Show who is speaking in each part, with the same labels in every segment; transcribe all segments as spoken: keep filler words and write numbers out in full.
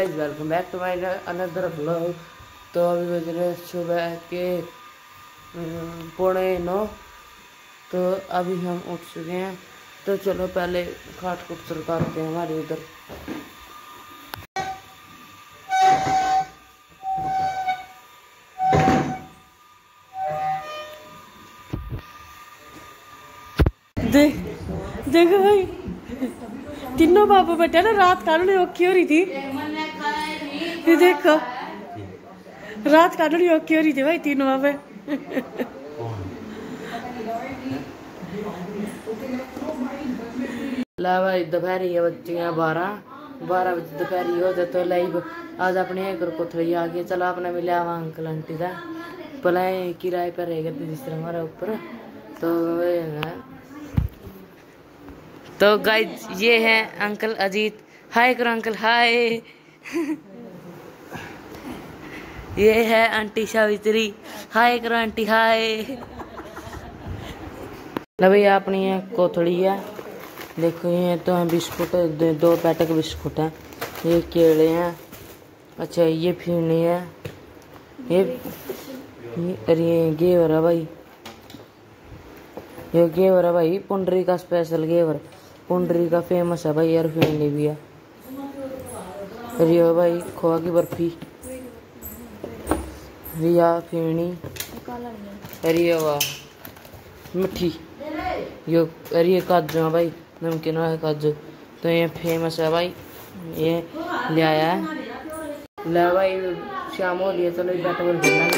Speaker 1: Guys, welcome back to my another vlog. तो अभी बज रहे सुबह के पौने नौ। तो अभी हम उठ चुके हैं। तो चलो पहले खाट कुट सरकारते हैं हमारे उधर। देख देखो भाई, तीनों बाबू बेटा ना रात काटनी औखी हो रही थी। ये देखो रात काटनी औखी हो रही थी भाई, तीनों बाबे। ला भाई दोपहर ये बच्चे हैं बारह बारह बजे दोपहर हो जाए। तो लाइव आज अपने घर को थोड़ी आ गया। चलो अपने मिले हुआ अंकल आंटी का भला किराए पर रहेगा जिस तरह हमारे ऊपर। तो तो गाइस ये है अंकल अजीत। हाय करो अंकल, हाय। ये है आंटी सावित्री। हाय करो आंटी, हाय। ना भैया अपनी है कोथड़ी है। देखो ये तो है बिस्कुट, दो पैकेट बिस्कुट हैं। ये केले हैं। अच्छा ये फिरनी है। ये अरे ये घेवर है भाई। ये घेवर है भाई, पुंडरी का स्पेशल घेवर। पुंडरी का फेमस है भाई यार। फिरनी भी है। रिया भाई खोआ की बर्फी। रिया फिरनी। अरे वाह मिठी। यो अरे काजू है भाई, नमकीन वाला काजू। तो ये फेमस है भाई, ये ले आया है। ले भाई शाम हो रही है, चलो बैट बॉल खेलना।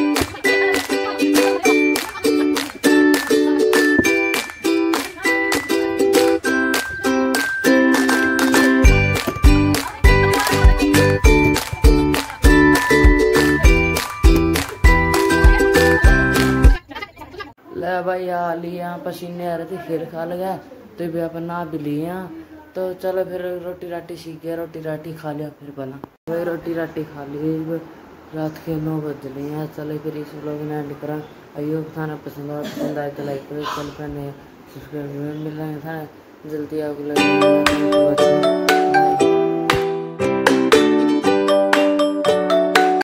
Speaker 1: ले भाई आ लिया पसीने आ रहे थे, फिर खा लगा तो भी अपन नहा भी लिए। तो चलो फिर रोटी राटी सीख गया, रोटी राटी खा लिया फिर बना भाई। रोटी राटी खा ली, रात के नौ बज रहे हैं। चलो फिर इस व्लॉग में एंड करा। अयो खाना पसंद आया पसंद आए तो लाइक करो, चल पहने सब्सक्राइब मिल रहे हैं जल्दी। आपको